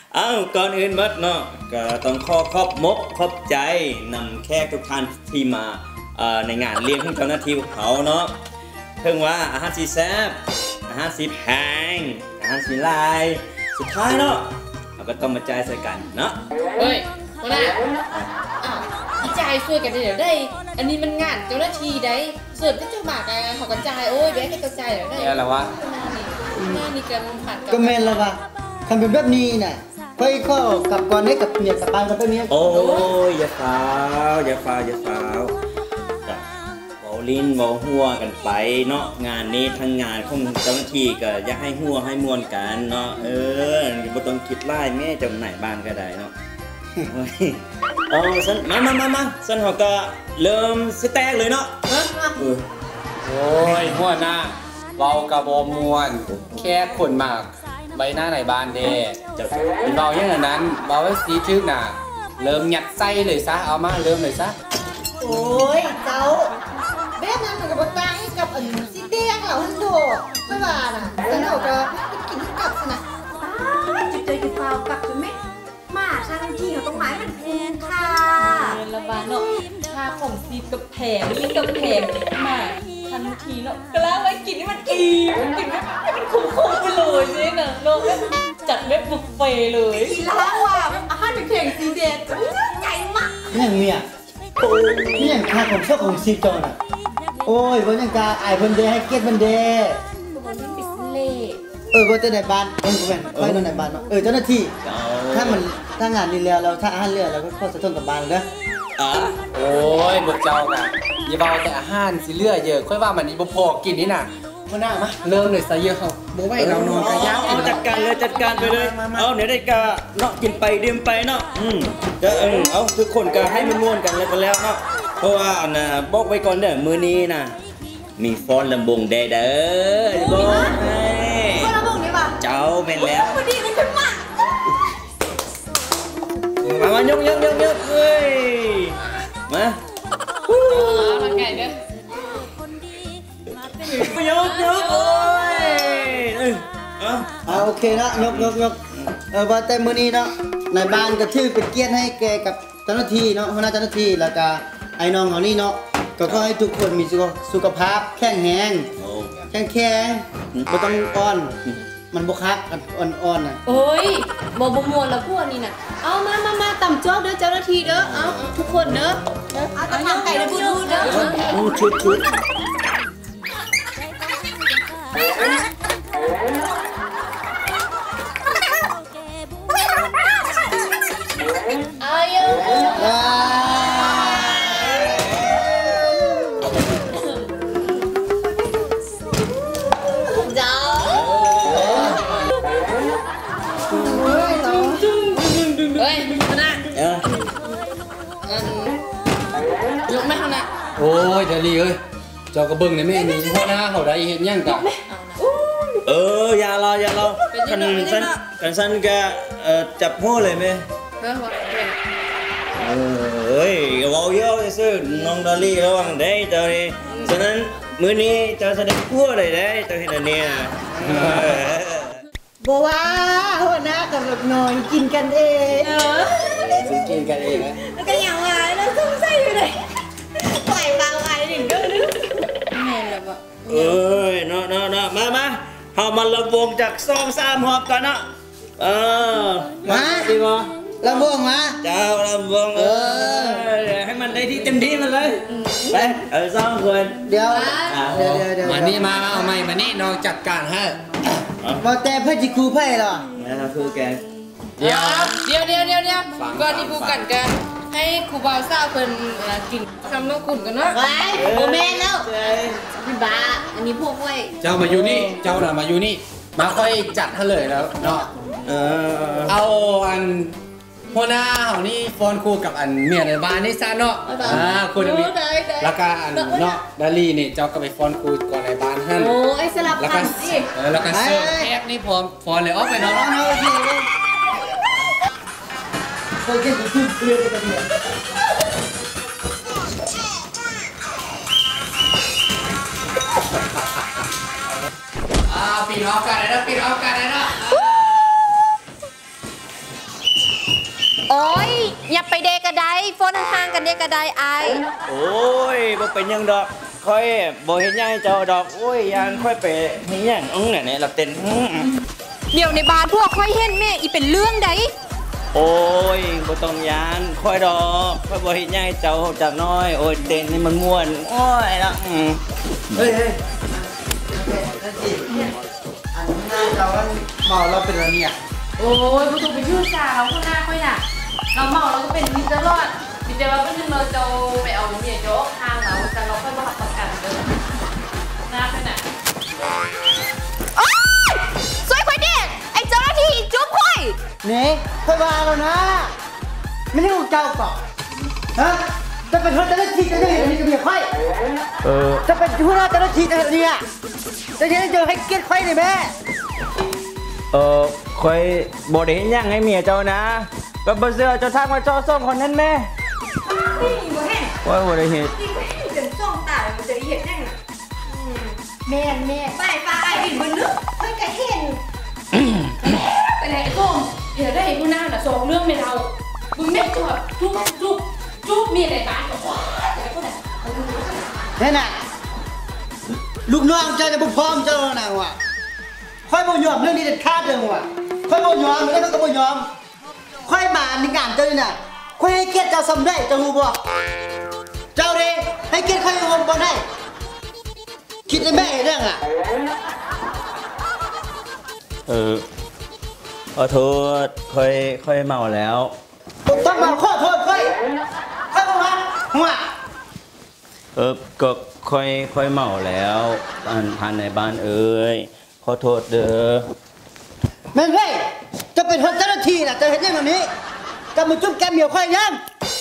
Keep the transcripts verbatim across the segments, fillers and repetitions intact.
อ้าวก่อนอื่นมัดเนาะก็ต้องขอขอบมกขอบใจนำแขกทุกท่านที่มาในงานเลี้ยงของเจ้าหน้าที่เขาเนาะเพิ่งว่าอาหารสีแซ่บอาหารสีแพงอาหารสีลายสุดท้ายเนาะเราก็ต้องมาจ่ายใส่กันเนาะเฮ้ยคนน่ะอ้าวพี่จ่ายช่วยกันเดี๋ยวได้อันนี้มันงานเจ้าหน้าที่ได้ส่วนที่เจ้าหมากไงเขากันจ่ายโอ้ยแบกให้กระจายเดี๋ยวได้อะไรวะหน้านี่กันผ่านก็แม่นแล้ววะทำเป็นแบบนี้น่ะไปข้อกับก่อนให้กับเมียกับปานกับไปเมียโอ้ยอย่าฟาวอย่าฟาวอย่าฟาวเบาลิ้นเบาหัวกันไปเนาะงานนี้ทั้งงานของเจ้าหน้าที่ก็อยากให้หัวให้มวนกันเนาะเออบ่ต้องคิดไล่แม่เจ้าไหนบ้านก็ได้เนาะเอาสันมามามามาสันเขาก็เริ่มสแต็กเลยเนาะโอ้ยหัวหน้าเบากระโบมวนแค่คนมากใบหน้าไหนบานเดเป็นเบาอย่างนั้นเบาไว้สีทึกน่ะเริ่มหยัดไส้เลยซะเอามาเริ่มเลยซะโอ้ยเจ้าแบบนั้นมันก็บ่ต่างกับอันสีแดงเหล่าฮันโดไม่ว่าน่ะแต่เราก็กินกับสนะจุดเจอจุดเปล่ากับจุดไม่มาชาทันทีเขาต้องหมายมันแพงค่ะละบาเนาะชาของซีกับแผงนี่กับแผงมาทันทีเนาะก็แล้วไว้กินนี่มันอิ่มกินให้มันคุ้มๆไปเลยสินะเนาะจัดเว็บบุฟเฟ่เลยอีล้าว่ะอาหารเป็นแผงสีแดงใหญ่มากนี่อย่างเมียนี่อย่างค่าของชอบของซีจอน่ะโอ้ยวันยังกาไอ้เพิ่นเดให้เกียรติเพิ่นเดวันนี้ปิดเล่เออว่าจะในบ้านเพิ่นก็แม่นไปนอนในบ้านเนาะเออเจ้าหน้าที่ถ้ามันถ้างานนี้แล้วเราถ้าอาหารเหลือเราก็ขอสะทนกับบ้านเด้ออ๋อโอ้ยบกเจ้าน่ะอย่าเบาแต่อาหารสิเลือเยอะค่อยว่ามันนี่บ่พอกินนี่น่ะมาหน้ามาเริ่มเลยซะเยอะเขาบ่ไหวเรานอนกะยาวเอาจัดการเลยจัดการไปเลยเอาเดี๋ยวได้กะเนาะกินไปดื่มไปเนาะอืมจะเออเอาทุกคนก็ให้มันม่วนกันแล้วกันแล้วเนาะเพราะว่าอันน่ะบอกไว้ก่อนเด้อมื้อนี้น่ะมีฟ้อนลำวงแดเด้อบอกให้ฟ้อนลำวงนี่ป่ะเจ้าแม่นแล้วพอดีมันขึ้นมามามายกยกยกยกเอ้ยมาอ๋อทางไก่เด้อไปยกยกโอ้ยเออเอาโอเคนะยกยกยกเออว่าแต่มื้อนี้เนาะในบ้านก็ถือเป็นเกียรติให้แกกับเจ้าหน้าที่เนาะหัวหน้าเจ้าหน้าที่แล้วก็ไอ้น้องเฮานี่เนาะก็ขอให้ทุกคนมีสุขภาพแข็งแรงแข็งแข็งบ่ต้องอ่อนมันบ่คักอ่อนๆน่ะโอ้ยบ่บ่ม่วนแล้วพวกนี้น่ะเอามามามาตำโจ๊กเด้อเจ้าหน้าที่เด้อเอาทุกคนเด้อเอาตำไก่เด้อพูดเด้อชุดชุดเอาอยู่เฮ้ยมาหน้ายกไม่เท่านั้นโอ้ยเดี๋ยวลีเอ้ยเจ้ากระเบื้องในแม่นี่หัวหน้าเขาได้เห็นยังกับเอออย่ารออย่ารอกันสั้นกันสั้นแกจับหัวเลยไหมเฮ้ยเบาเยอะซื่อน้องดอลลี่ระวังได้เจ้านี่ฉะนั้นมื้อนี้เจ้าแสดงหัวเลยได้เจ้าเห็นอันนี้บ่ว่าหัวหน้ากับลูกน้อยกินกันเองเออกินกันเองนะแล้วก็อย่างไรแล้วสงสัยอยู่เลยปล่อยปลาไว้หนึ่งเด้อนึกแม่นแล้วบ่เอ้ยเนาะเนาะเนาะมามาเฮามาระวงจากสองสามหอบกันเนาะเออมาดีบ่ลำวงมาเจ้าลำวงเออให้มันได้ที่เต็มที่มันเลยไปเออสองคนเดี๋ยวเดี๋ยวเดี๋ยวมานี่มาเอาใหม่มานี่น้องจัดการให้มาแต่เพื่อจิคูไพ่หรอนะคือแกเดี๋ยวเดี๋ยวเดี๋ยวเดี๋ยวเดี๋ยวก่อนที่กูกันกันให้ครูบ่าวสาวเพิ่นกินคำน้องขุ่นกันเนาะไว้โอเมนแล้วพี่บ้าอันนี้พวกไว้เจ้ามาอยู่นี่เจ้าน่ะมาอยู่นี่มาค่อยจัดให้เลยแล้วเนาะเออเอาอันหัวหน้าเขานี่ฟอนคู่กับอันเมียในบ้านนี่ซะเนาะอ่าคุณมีแล้วก็อันเนาะดาลีนี่เจ้าก็ไปฟอนคู่ก่อนในบ้านฮั่นโอ้ไอ้สลับกันสิเออแล้วก็เสิร์ฟแคบนี่พร้อมฟอนเลยออกไปเนาะเคยกินคือเปลี่ยนกันเนี่ยอ่าปีนออกกันเลยนะปีนออกกันเลยนะคนห่างๆกันเนี่ยก็ได้อายโอ้ยบ่เป็นหยังดอกค่อยบ่เห็นหยังให้เจ้าดอกโอ้ยยานค่อยไปเฮ็ดหยังอื้อเนี่ยเราเต้นอื้อเดี๋ยวในบ้านพวกค่อยเห็นแม่อีเป็นเรื่องใดโอ้ยบ่ต้องยานค่อยดอกค่อยบ่เห็นหยังให้เจ้าจักน้อยโอ้ยเต้นให้มันม่วนโอ้ยละอือเฮ้ยเฮ้ยนั่นสิอันนี้เราเมาเราเป็นอะไรเนี่ยโอ้ยผู้ถูกไปชื่อสาวคนหน้าค่อยน่ะเราเมาเราก็เป็นมิตรรอดมิตรว่าเป็นนึงเราจะไปเอาเมียโจ๊กทางเราแต่เราค่อยมาหักประกันเด้อหน้าค่อยน่ะโอ๊ยสวยค่อยเด็กไอ้เจ้าหน้าที่จุ๊บค่อยนี่ค่อยว่าแล้วนะ ไม่ใช่ของเจ้าก่อนฮะจะเป็นคนเจ้าหน้าที่จะได้เห็นนี่กับเมียค่อยเออจะเป็นผู้น่าเจ้าหน้าที่จะเห็นเนี่ยจะเห็นเจอให้เกียรติค่อยเลยแม่เออค่อยบ่ได้เห็นหยังให้เมียเจ้านะก็บ่เชื่อเจ้าทักมาเจ้าส่งคนนั้นแม่นี่บ่แห้งว่าบ่ได้เฮ็ดนี่บ่แห้งจนจ้องตาเลยมันจะเห็นแน่น่ะแม่แม่ไปไปไอ้เห็นบนนึกค่อยก็เห็นไปไหนไอ้โก้มเดี๋ยวได้เห็นผู้หน้าน่ะสองเรื่องไม่เรามึงไม่จบจุ๊บจุ๊บจุ๊บเมียในบ้านก็ว้าแต่ก็ได้นี่น่ะลูกน้องเจ้าจะบุกพร้อมเจ้าหน่ะว่ะค่อยบ่ยอมเรื่องนี้เด็ดขาดเลยว่ะค่อยบ่ยอมแล้วก็บ่ยอมค่อยมาในงานเจ้านี่น่ะค่อยให้เกียรติเจ้าสำได้เจ้ารู้บ่เจ้าเด้ให้เกียรติค่อยองค์บ่ได้คิดได้แม่เรื่องอ่ะเออขอโทษค่อยค่อยเมาแล้วผมต้องมาขอโทษค่อยค่อยบ่มาหัวเออก็ค่อยค่อยเมาแล้วอันทานในบ้านเอ้ยขอโทษเด้อแม่นเว้ยจะเป็นคนเจ้าหน้าที่น่ะจะเห็นอย่างนี้จะมาจุ๊บแก้มเมียค่อยยัง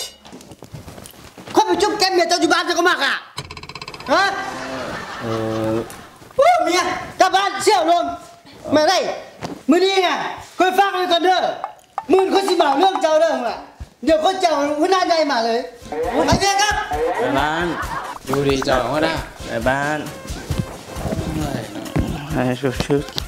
ค่อยไปจุ๊บแก้มเมียเจ้าอยู่บ้านเจ้าก็มักอ่ะฮะเออวู้เมียกลับบ้านเสี่ยวลมมาได้มื้อนี้ไงค่อยฟังไว้ก่อนเด้อมื้อค่อยสิเมาเรื่องเจ้าเรื่องว่ะเดี๋ยวค่อยเจ้าหัวหน้าใหญ่มาเลยไปเจอครับไปบ้านดูดีเจ้าหัวหน้าไปบ้านให้ชุดชุด